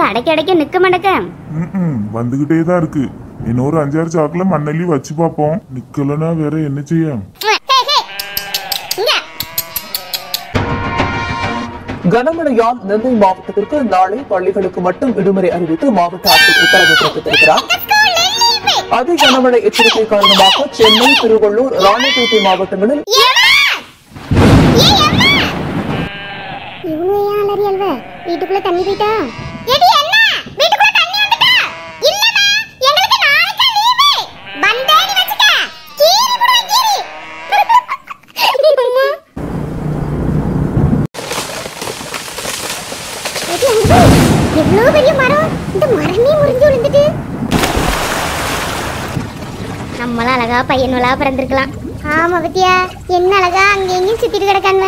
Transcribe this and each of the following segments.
அடைக்க அடைக்க நிக்க மாட்டேக்க. வந்துகிட்டே தான் இருக்கு. இன்னொரு 5-6 சாக்குல மண்ணெல்லி வச்சு பாப்போம். நிக்கலனா வேற என்ன செய்ய? கனமழையால் நெல்லை மாவட்டத்திற்கு நாளை பள்ளிகளுக்கு மட்டும் விடுமுறை அறிவித்து மாவட்ட ஆட்சியர் உத்தரவு பிறப்பித்திருக்கிறார். அதி கனமழை எச்சரிக்கை காரணமாக சென்னை, திருவள்ளூர், ராணிப்பேட்டை மாவட்டங்களில் வீட்டுக்குள்ள தண்ணி போயிட்டா. எவ்வளவு பெரிய மரம், இந்த மரமே முறிஞ்சு விழுந்துட்டு. நம்மள அழகா பையனோலா பிறந்திருக்கலாம். ஆமா பத்தியா, என்ன அழகா அங்க எங்கேயும் சுத்திட்டு கிடக்காங்க.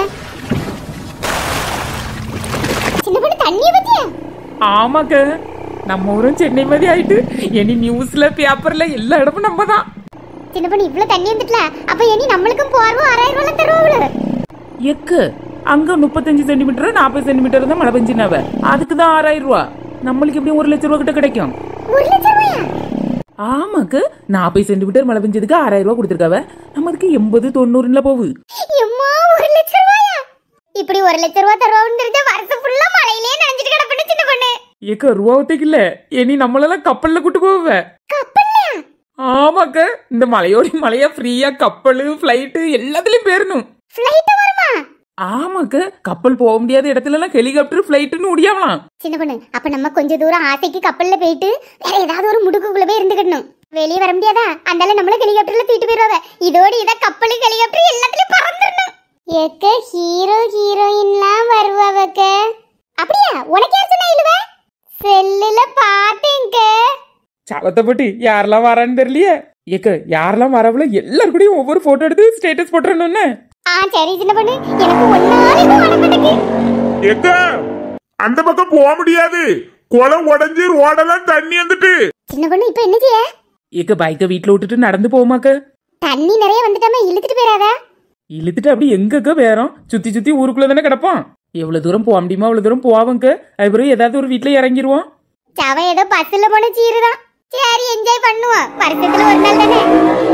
சின்ன பொண்ணு தண்ணிய பத்தியா? ஆமாக்க, நம்ம ஊரும் சென்னை மாதிரி ஆயிட்டு. இனி நியூஸ்ல பேப்பர்ல எல்லா இடமும் நம்ம தான். சின்ன பொண்ணு இவ்வளவு தண்ணி வந்துட்டல, அப்ப இனி நம்மளுக்கும் போறோம் 6000 ரூபாய் தருவாங்க. எக்கு அங்க 35 சென்டிமீட்டர் 40 சென்டிமீட்டர் தான் மழை பெஞ்சினாவ, அதுக்கு தான் 6000 ரூபாய். நம்மளுக்கு எப்படியும் 1 லட்சம் ரூபாய் கிட்ட கிடைக்கும். 1 லட்சம் ரூபாயா? ஆமாக்கு, 40 சென்டிமீட்டர் மழை பெஞ்சதுக்கு 6000 ரூபாய் கொடுத்துருக்காவ. நமக்கு 80-90 போகுது. 1 லட்சம் ரூபாயா? இப்படி 1 லட்சம் ரூபாய் தருவான்னு தெரிஞ்ச வருஷம் ஃபுல்லா மழையிலே நனைஞ்சிட்டு கிடப்பேன் சின்ன பொண்ணு. ஏக்க ரூபாவத்துக்கு இல்ல, இனி நம்மளெல்லாம் கப்பல்ல கூட்டு போவ. கப்பல்லையா? ஆமாக்க, இந்த மலையோட மலையா ஃப்ரீயா கப்பல் ஃபிளைட் எல்லாத்துலயும் பேரணும். ஃளைட் வருமா? ஆமாக்க, கப்பல் போக முடியாத இடத்துல எல்லாம் ஹெலிகாப்டர் ஃபிளைட்னு ஓடியாவலாம். சின்ன பொண்ணு, அப்ப நம்ம கொஞ்ச தூரம் ஆசைக்கு கப்பல்ல போயிட்டு வேற ஏதாவது ஒரு முடுக்குக்குள்ள போய் இருந்துக்கணும். வெளியே வர முடியாதா? அந்தால நம்மள ஹெலிகாப்டர்ல தூக்கிட்டு போயிடுவாங்க. இதோட இத கப்பல் ஹெலிகாப்டர் எல்லாத்துலயும் பறந்துடணும். ஏக்க ஹீரோ ஹீரோயின்லாம் வருவாவக்க. அப்படியா? உனக்கு யார் சொன்னா? இல்லவ செல்லுல பாத்தேங்க. சவத்தப்பட்டி யாரெல்லாம் வரான்னு தெரியலையே. ஏக்க யாரெல்லாம் வரவள எல்லாரும் கூடயும் ஒவ்வொரு போட்டோ எடுத்து ஸ்டேட்டஸ் போட்டுறணும்னு. சரி சின்ன பொண்ணு, எனக்கு ஒன்னால இது வளர்ந்துருக்கு. எங்க அந்த பக்கம் போக முடியாது, குளம் உடைஞ்சு ரோடெல்லாம் தண்ணி வந்துட்டு. சின்ன பொண்ணு இப்ப என்ன செய்ய? ஏக்க பைக்கை வீட்டுல விட்டுட்டு நடந்து போமாக்க. தண்ணி நிறைய வந்துட்டாம இழுத்துட்டு போயிடாதா? இழுத்துட்டு அப்படி எங்கக்க வேறோம், சுத்தி சுத்தி ஊருக்குள்ள தானே கிடப்போம். எவ்வளவு தூரம் போக முடியுமோ அவ்வளவு தூரம் போவாங்க. அதுக்கப்புறம் ஏதாவது ஒரு வீட்டுல இறங்கிடுவோம். சவ ஏதோ பஸ்ல போன சீருதான். சரி என்ஜாய் பண்ணுவோம், வருஷத்துல ஒரு நாள் தானே.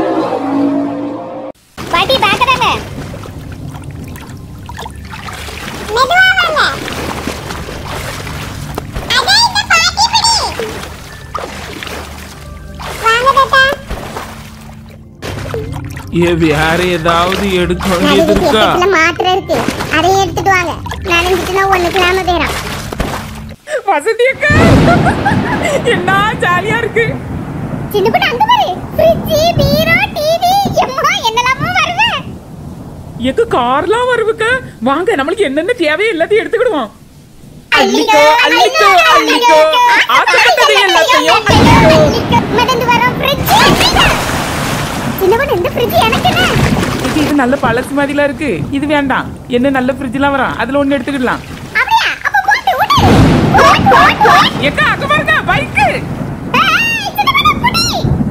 பாட்டி பாக்கதாங்க. வேற ஏதாவது எடுக்க வேண்டியது இருக்கா? மாத்திரை இருக்கு, அதை எடுத்துட்டு வாங்க. நனைஞ்சிட்டுனா ஒண்ணுக்கு நாம தேரம். வசதி அக்கா, என்ன ஜாலியா இருக்கு. சின்ன பொண்ணு அங்க பாரு, ஃப்ரிட்ஜ், பீரோ, டிவி, எம்மா என்னலாமோ வருது. எக்கு கார்லாம் வருவுக்க. வாங்க, நம்மளுக்கு என்னென்ன தேவையோ எல்லாத்தையும் எடுத்துக்கிடுவோம். அள்ளிக்கோ அள்ளிக்கோ அள்ளிக்கோ, ஆசைப்பட்டது எல்லாத்தையும் அள்ளிக்கோ. மடந்து வரோம் ஃப்ரிட்ஜ். சின்ன பொண்ணு இந்த ஃப்ரிட்ஜ் எனக்கு என்ன? இது நல்ல பழசு மாதிரிலாம் இருக்கு. இது வேண்டாம், என்ன நல்ல ஃப்ரிட்ஜ்லாம் வரும், அதுல ஒண்ணு எடுத்துக்கிடலாம். அப்படியே அப்ப போட்டு விடு. எக்கா அங்க பாருங்க பைக். சின்ன பொண்ணு புடி.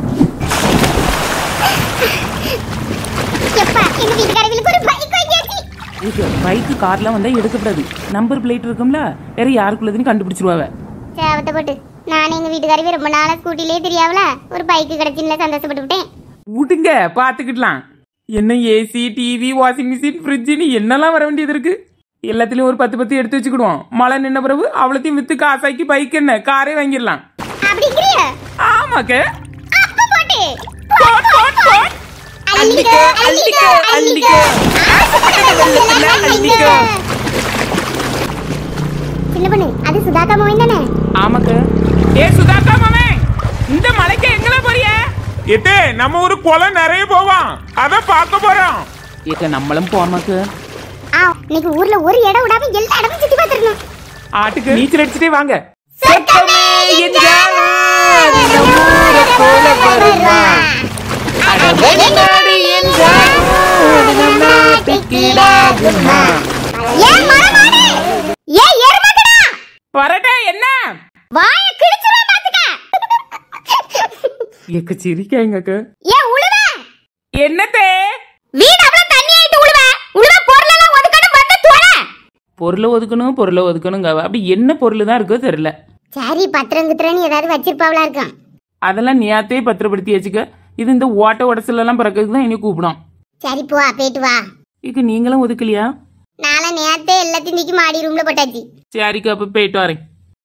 எப்பா இந்த வீட்டுக்காரங்களுக்கு ஒரு பைக் வாங்கியாச்சு. இது பைக் கார்லாம் வந்தா எடுக்கக்கூடாது. நம்பர் பிளேட் இருக்கும்ல, வேற யாருக்குள்ளதுன்னு கண்டுபிடிச்சிருவாவ. சேவத்தை போட்டு நான் எங்க வீட்டுக்காரவே ரொம்ப நாளா ஸ்கூட்டிலே தெரியாவல, ஒரு பைக் கிடைச்சின்ல சந்தோஷப்பட்டு விட்டேன். விட்டுங்க, பாத்துக்கிடலாம். என்ன ஏசி, டிவி, வாஷிங் மிஷின், ஃப்ரிட்ஜ்னு என்னெல்லாம் வர வேண்டியது இருக்கு. எல்லாத்துலயும் ஒரு 10 எடுத்து வச்சுக்கிடுவோம். மழை நின்ன பிறகு அவ்வளோத்தையும் வித்து காசாக்கி பைக் என்ன காரே வாங்கிடலாம். அப்படிங்கறியா? ஆமாக்க. அப்ப போட்டு போட் போட் போட். அள்ளிக்கோ அள்ளிக்கோ அள்ளிக்கோ, அள்ளிக்கோ. சின்ன பொண்ணு, அது சுதாகா மோயின் தானே? ஆமாக்க. ஏ சுதாகா மாமே, இந்த மலைக்கு எங்கல போறிய? எட்டே நம்ம ஒரு குளம் நிறைய போவோம், அத பார்க்க போறோம். ஏக்க நம்மளும் போமாக்கு. இன்னைக்கு ஊர்ல ஒரு இடம் விடாம எல்லா இடமும் சுத்தி பார்த்துடணும். ஆட்டுக்கு நீச்சல் அடிச்சுட்டே வாங்க. வரட்டே என்ன வாய கிழிச்சுறேன் பாத்துக்க. ஏக்க சிரிக்காங்கக்க. ஏ உழுவ என்னத்தே? வீடு அவ்வளவு தண்ணி ஆயிட்டு உழுவ உழுவ. பொருளெல்லாம் ஒதுக்கணும் வந்து தோற. பொருளை ஒதுக்கணும் பொருளை ஒதுக்கணுங்க. அப்படி என்ன பொருள் தான் இருக்கோ தெரியல. சரி பத்திரம் கித்திரன்னு ஏதாவது வச்சிருப்பாவளா இருக்கான். அதெல்லாம் நேத்தே பத்திரப்படுத்தி வச்சுக்க. இது இந்த ஓட்ட உடசலாம் பிறக்கிறதுக்கு தான் என்னை கூப்பிடும். சரி போ போயிட்டு வா. இதுக்கு நீங்களும் ஒதுக்கலையா? நானும் நேத்தே எல்லாத்தையும் தூக்கி மாடி ரூம்ல போட்டாச்சு. சரிக்கா அப்ப போயிட்டு வரேன்.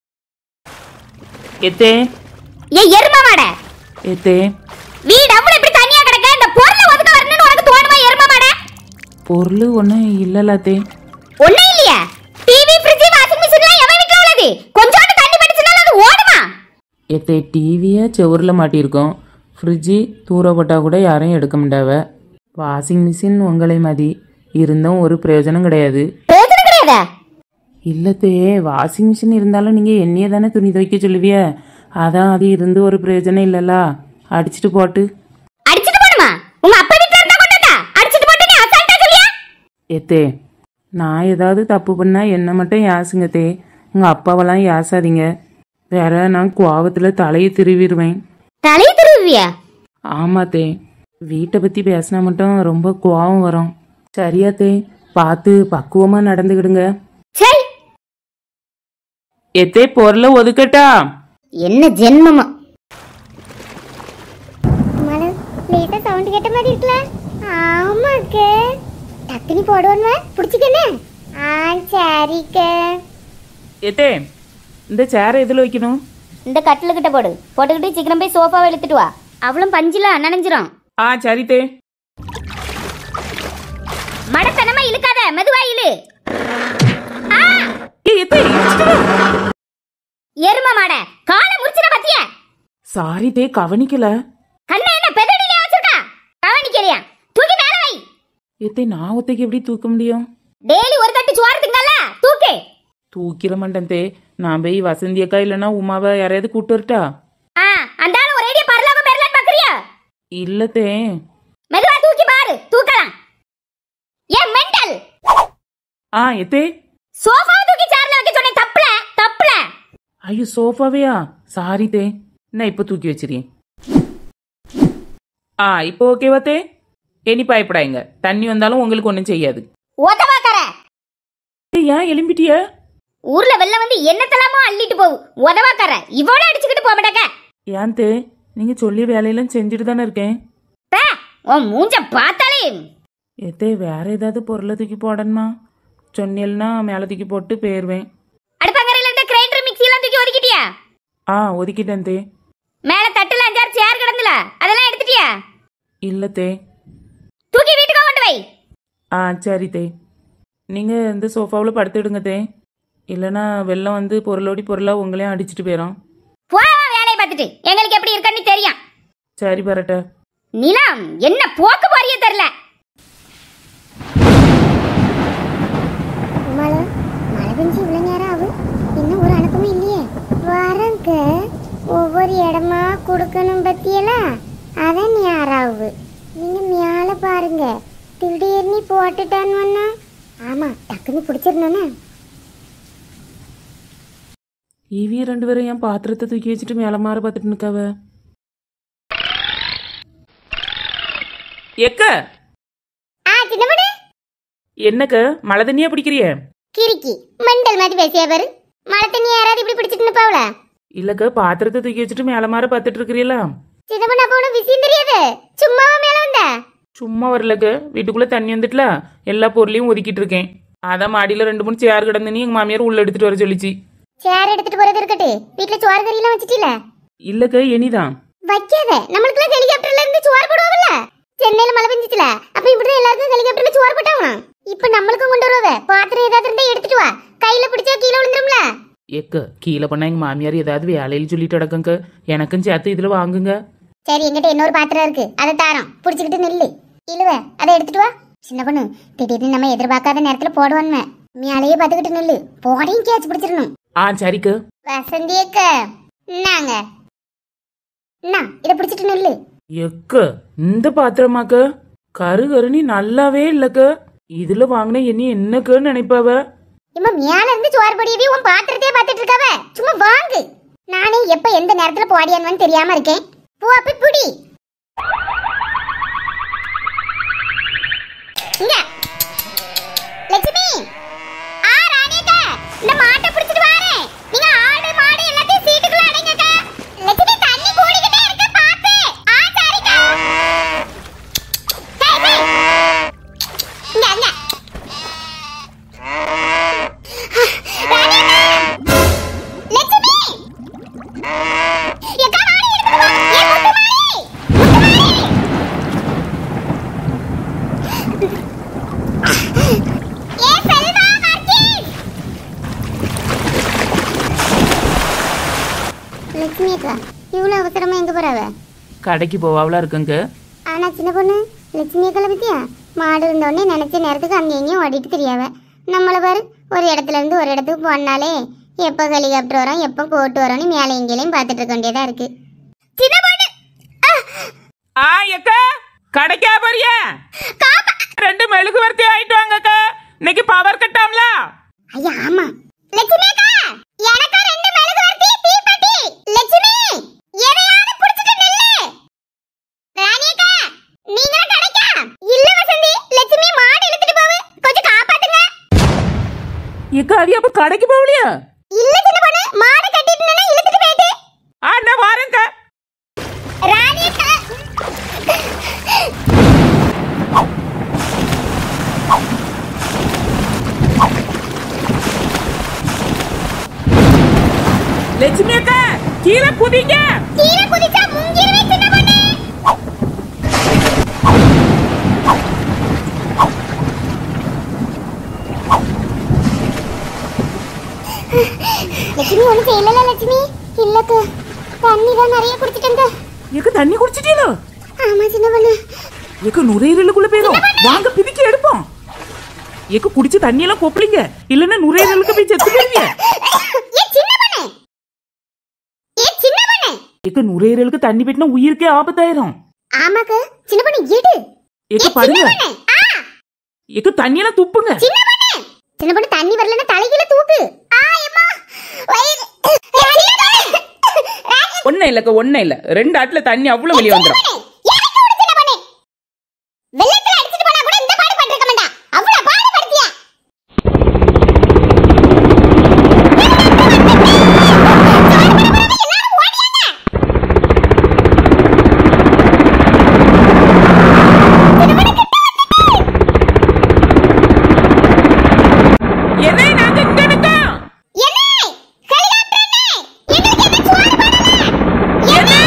எத்தே ஏ எருமை மாட எத்தே வீடு அவ்வளவு இப்படி தனியா கிடக்க இந்த பொருளை ஒதுக்க வரணும்னு உனக்கு தோணுமா எருமை மாட? பொருள் ஒன்றும் இல்லலாத்தே. ஒண்ணும் இல்லையா? டிவி ஃப்ரிட்ஜ் வாஷிங் மிஷின்லாம் எவன் வீட்ல உள்ளது? கொஞ்சோண்டு தண்ணி பட்டுச்சுனால அது ஓடுமா? எத்தே டிவியை செவரில் மாட்டியிருக்கோம். ஃப்ரிட்ஜு தூர போட்டால் கூட யாரும் எடுக்க மாட்டாவ. வாஷிங் மிஷின் உங்களை மதி இருந்தும் ஒரு பிரயோஜனம் கிடையாது. பிரயோஜனம் கிடையாதா? இல்லத்தே வாஷிங் மிஷின் இருந்தாலும் நீங்கள் என்னையே தானே துணி துவைக்க சொல்லுவிய. அதான் அது இருந்து ஒரு பிரயோஜனம் இல்லைல்ல. அடிச்சுட்டு போட்டு அடிச்சிட்டு போடுமா? உங்க அப்பா வீட்ல இருந்தா கொண்டாடா அடிச்சிட்டு போட்டு நீ அசால்ட்டா சொல்லியா? எத்தே நான் ஏதாவது தப்பு பண்ணால் என்ன மட்டும் யாசுங்கத்தே. உங்கள் அப்பாவெல்லாம் யாசாதீங்க. வேற நான் கோவத்தில் தலையை திருவிடுவேன். தலையை திருவியா? ஆமாத்தே வீட்டை பற்றி பேசினா மட்டும் ரொம்ப கோவம் வரும். சரியாத்தே பார்த்து பக்குவமாக நடந்துக்கிடுங்க. சரி எத்தே பொருளை ஒதுக்கட்டா? என்ன ஜென்மமா? மலர் லேட்டா சவுண்ட் கேட்ட மாதிரி இருக்குல? ஆமாக்க டக்குனி போடுவன்வ புடிச்சிக்கனே. சரிக்க. எத்தே இந்த சேரை எதில் வைக்கணும்? இந்த கட்டில கிட்ட போடு. போட்டுக்கிட்டு சீக்கிரம் போய் சோஃபாவை எடுத்துட்டு வா. அவளும் பஞ்சில நனைஞ்சிரும். சரித்தே. மடத்தனமா இழுக்காத மெதுவா இழு. எரும மாட கால முறிச்சிர பத்திய. சாரித்தே கவனிக்கல. கண்ணே என்ன பெதடில வச்சிருக்கா? கவனிக்கலையா? தூக்கி மேல வை. எத்தே நான் ஒத்தைக்கு எப்படி தூக்க முடியும்? டெய்லி ஒரு தட்டு சோறு திங்கல தூக்கு. தூக்கிற மாட்டேன் தே. நான் போய் வசந்தி அக்கா இல்லைன்னா உமாவை யாரையாவது கூட்டு வரட்டா? அந்தால ஒரு ஐடியா பரலாம பெறலாம் பாக்குறியா? இல்லத்தே. மெதுவா தூக்கி பாரு தூக்கலாம். ஏ மெண்டல். எத்தே சோஃபா தூக்கி சேர்ல வைக்க சொன்னேன். தப்புல தப்புல. ஐயோ சோஃபாவையா? சாரித்தே நான் இப்போ தூக்கி வச்சிருக்கேன். இப்போ ஓகேவாத்தே? இனி பயப்படாங்க. தண்ணி வந்தாலும் உங்களுக்கு ஒன்றும் செய்யாது. உதவாக்கற. ஏன் எலும்பிட்டிய? ஊர்ல வெள்ளம் வந்து என்னத்தலாமோ அள்ளிட்டு போகும். உதவாக்கற இவள அடிச்சுக்கிட்டு போக மாட்டேங்க. ஏன் தே நீங்க சொல்லி வேலையெல்லாம் செஞ்சுட்டு தானே இருக்கேன். உன் மூஞ்ச பார்த்தாலே. எத்தே வேற ஏதாவது பொருளை தூக்கி போடணுமா? சொன்னேல்னா மேலே தூக்கி போட்டு போயிருவேன். அடுப்பங்கரையில இருந்த கிரைண்டர் மிக்ஸி எல்லாம் தூக்கி ஒதுக்கிட்டியா? ஒதுக்கிட்டேன் தே. மேல தட்டுல 5-6 சேர் கிடந்துல அதெல்லாம் எடுத்துட்டியா? இல்ல தே. தூக்கி வீட்டுக்கு கொண்டு வை. சரி தே. நீங்க இந்த சோஃபாவில் படுத்துடுங்க தே. இல்லைன்னா வெள்ளம் வந்து பொருளோடி பொருளாக உங்களையும் அடிச்சுட்டு போயிடும். வேலையை பார்த்துட்டு எங்களுக்கு எப்படி இருக்கன்னு தெரியும். சரி பரட்ட. நிலம் என்ன போக்கு போறிய தெரியல. மழை பெஞ்சு இவ்வளவு நேரம் ஆகும். இன்னும் ஒரு அனுப்பவும் இல்லையே. வரங்க ஒவ்வொரு இடமா கொடுக்கணும் பத்தியெல்லாம் அதான் யாராவது நீங்க மேல பாருங்க. திடீர்னு போட்டுட்டான்னு. ஆமா டக்குன்னு பிடிச்சிருந்தோன்னு. இவி 2 பேரும் என் பாத்திரத்தை தூக்கி வச்சுட்டு மேலே மாற பார்த்துட்டு நிற்காவ. எக்க என்னக்க மழை தண்ணியா பிடிக்கிறிய? கிரிக்கி மண்டல் மாதிரி பேசியா பாரு. மழை தண்ணி யாராவது இப்படி பிடிச்சிட்டு நிப்பாவல? இல்லக்க பாத்திரத்தை தூக்கி வச்சுட்டு மேலே மாற பார்த்துட்டு இருக்கிறீங்களா? சின்னப்பண்ண அப்ப உனக்கு விஷயம் தெரியாது. சும்மாவா மேல வந்த? சும்மா வரலக்க. வீட்டுக்குள்ள தண்ணி வந்துட்டுல எல்லா பொருளையும் ஒதுக்கிட்டு இருக்கேன். அதான் மாடியில 2-3 சேர் கிடந்துன்னு எங்க மாமியார் உள்ள எடுத்துட்டு வர சொல்லிச்சு. சேர் எடுத்துட்டு போறது இருக்கட்டு. வீட்டுல சோறு கறி எல்லாம் வச்சிட்டீல? இல்லக்க இனிதான் வைக்காத. நம்மளுக்கு ஹெலிகாப்டர்ல இருந்து சோறு போடுவாங்கல்ல. சென்னையில மழை பெஞ்சிச்சுல அப்ப இப்படிதான் எல்லாருக்கும் ஹெலிகாப்டர்ல சோறு போட்டாவா? இப்ப நம்மளுக்கும் கொண்டு வருவ. பாத்திரம் ஏதாவது இருந்தா எடுத்துட்டு வா. கையில பிடிச்சா கீழே விழுந்துரும்ல. எக்க கீழே பண்ணா எங்க மாமியார் ஏதாவது வேலையில் சொல்லிட்டு அடக்கங்க. எனக்கும் சேர்த்து இதுல வாங்குங்க. சரி என்கிட்ட இன்னொரு பாத்திரம் இருக்கு. அதை தாரோம். புடிச்சுக்கிட்டு நில்லு. இழுவ அதை எடுத்துட்டு வா. சின்ன பொண்ணு திடீர்னு நம்ம எதிர்பார்க்காத நேரத்துல போடுவான்னு மேலேயே பாத்துக்கிட்டு நில்லு. போடையும் கேட்ச் பிடிச்சிடணும். சரிக்கு. வசந்தியக்க என்னங்க இத பிடிச்சிட்டு நில்லு. எக்க இந்த பாத்திரமாக்க கருகருணி நல்லாவே இல்லக்க. இதுல வாங்கின என்னக்குன்னு நினைப்பாவ. இம்மா மேல இருந்து சோறு பொடியவே உன் பாத்திரத்தையே பார்த்துட்டு இருக்காவ. சும்மா வாங்கு. நானே எப்ப எந்த நேரத்துல போடியான்னு தெரியாம இருக்கேன். போ அப்ப புடி. இங்க லட்சுமி ராணியக்கா இந்த மாட்டை பிடிச்சிட்டு வாரேன். நீங்க ஆடு மாடு எல்லாத்தையும் ஏ செல்வா வர்க்கீஸ் லட்சுமி அக்கா இவ்வளவு அவசரமா எங்க போறாவ கடைக்கு போவாவளா இருக்குங்க. ஆனா சின்ன பொண்ணு லட்சுமி அக்கா பத்தியா மாடு இருந்தோடனே நினைச்ச நேரத்துக்கு அங்கே எங்கேயும் ஓடிட்டு தெரியாவ. நம்மளை பாரு ஒரு இடத்துல இருந்து ஒரு இடத்துக்கு போனாலே எப்போ ஹெலிகாப்டர் வரோம் எப்போ போட்டு வரோம்னு மேலே எங்கேயும் பார்த்துட்டு இருக்க வேண்டியதா இருக்கு. சின்ன பொண்ணு எக்கா கடைக்கா போறியா? 2 மெழுகு வர்த்தி ஆயிட்டு வாங்கக்கா. இன்னைக்கு பவர் கட்டாம்ல. ஐயா ஆமா லட்சுமி அக்கா எனக்கு 2 மெழுகு வர்த்தி தீப்பெட்டி. லட்சுமி எதையாவது புடிச்சிட்டு நில்லு. ராணி அக்கா நீங்க கடைக்கா? இல்ல வசந்தி லட்சுமி மாடு இழுத்துட்டு போவு கொஞ்சம் காப்பாத்துங்க. எக்கா அது அப்ப கடைக்கு போகலையா? இல்ல சின்ன பொண்ணு மாடு கட்டிட்டு நின்னு இழுத்துட்டு போயிட்டு. நான் வரேன்க்கா. ராணி அக்கா லட்சுமி அக்கா கீழே குதிங்க. கீழே குதிச்சா முங்கிருவே சின்ன பொண்ணு. லட்சுமி ஒண்ணு செய்யல லட்சுமி. இல்லக்கு தண்ணி தான் நிறைய குடிச்சிட்டேங்க. எக்க தண்ணி குடிச்சிட்டீங்களோ? ஆமா சின்ன பொண்ணு. எக்க நுரையீரலுக்குள்ள போயிடும். வாங்க பிதிக்கி எடுப்போம். எக்க குடிச்சு தண்ணி எல்லாம் கொப்பளிங்க. இல்லன்னா நுரையீரலுக்கு போய் செத்து போயிருவீங்க. ஏ சின்ன பொண்ணு ஏ சின்ன பொண்ணு எக்க நுரையீரலுக்கு தண்ணி போயிட்டா உயிருக்கே ஆபத்தாயிரும். ஆமாக்கு சின்ன பொண்ணு எடு. எக்க பாருங்க. எக்க தண்ணி எல்லாம் துப்புங்க. சின்ன பொண்ணு சின்ன பொண்ணு தண்ணி வரலன்னா தலையில தூக்கு. அம்மா வயிறு. ஒண்ணே இல்லக்க ஒண்ணே இல்ல. 2 ஆட்ல தண்ணி அவ்வளவு வெளிய வந்துரும். வெள்ளத்துல அடிச்சிட்டு போனா கூட இந்த பாடு பட்டிருக்க மாட்டா. அவ்வளவு பாடு படுத்தியா? என்ன நாங்க இங்க நிக்கோம். என்ன ஹெலிகாப்டர் என்ன எங்களுக்கு என்ன சோறு பண்ணல. என்ன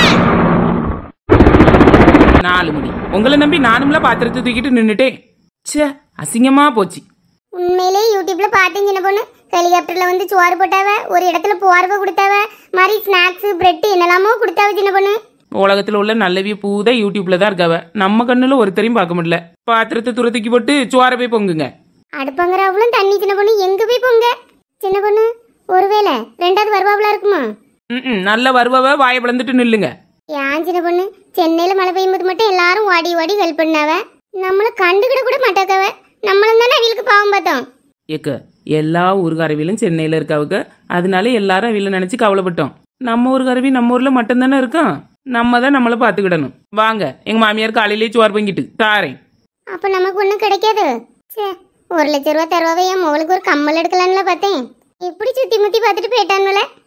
4 மணி. உங்களை நம்பி நானும்ல பாத்திரத்தை தூக்கிட்டு நின்னுட்டேன். ச்சே அசிங்கமா போச்சு. உண்மையிலே யூடியூப்ல பார்த்தேன் சின்ன பொண்ணு. ஹெலிகாப்டர்ல வந்து சோறு போட்டாவ, ஒரு இடத்துல போர்வை கொடுத்தாவ, மாதிரி ஸ்நாக்ஸ் பிரெட் என்னெல்லாமோ கொடுத்தாவ சின்ன பொண்ணு. உலகத்துல உள்ள நல்லவிய பூதா யூடியூப்ல தான் இருக்காவ. நம்ம கண்ணுல ஒருத்தரையும் பார்க்க முடியல. பாத்திரத்தை துரத்துக்கி போட்டு சோற போய் பொங்குங்க. அடுப்பங்கிற அவ்வளவு தண்ணி சின்ன பொண்ணு எங்க போய் பொங்க? சின்ன பொண்ணு ஒருவேளை 2வது வருவாவளா இருக்குமா? நல்ல வருவவ வாயை பிளந்துட்டு நில்லுங்க. ஏன் சின்ன பொண்ணு சென்னையில மழை பெய்யும்போது மட்டும் எல்லாரும் ஓடி ஓடி ஹெல்ப் பண்ணாவ. நம்மள கண்டுக்கிட கூட மாட்டாக்கவ. நம்மளும் தானே அவங்களுக்கு பாவம் பார்த்தோம். ஏக்க எல்லா ஊர்காரவிலும் சென்னையில இருக்காவுக்க. அதனால எல்லாரும் அவில நினைச்சு கவலைப்பட்டோம். நம்ம ஊர்காரவி நம்ம ஊர்ல மட்டும் தானே இருக்கோம். நம்ம தான் நம்மள பாத்துக்கிடணும். வாங்க எங்க மாமியார் காலையிலேயே சோறு பொங்கிட்டு தாரேன். அப்ப நமக்கு ஒண்ணும் கிடைக்காது. சே 1 லட்சம் ரூபா தருவாவே என் மோளுக்கு ஒரு கம்மல் எடுக்கலாம்ல பார்த்தேன். இப்படி சுத்தி முத்தி பார்த்துட்டு போயிட்டானுல.